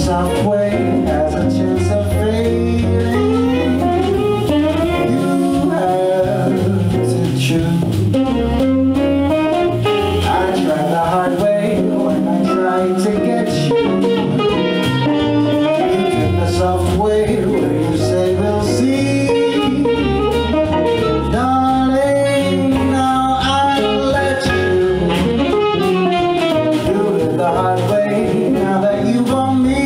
soft way has a chance of fading. You have to choose. I tried the hard way when I tried to get you. You took the soft way where you say we'll see. Darling, now I'll let you do it the hard way now that you want me.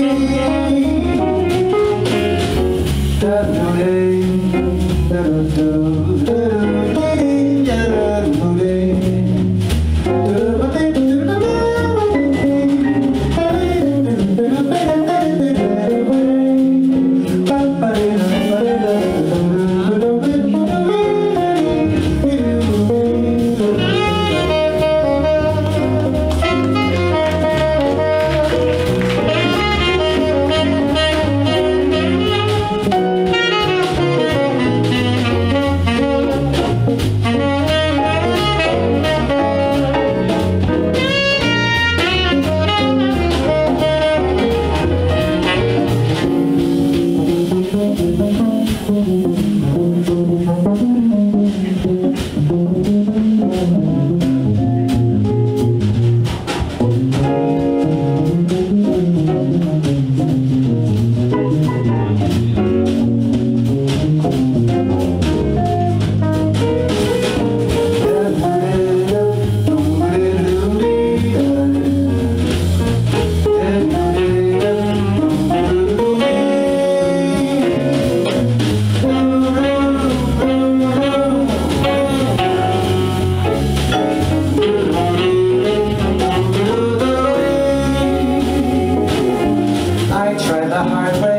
I tried the hard way.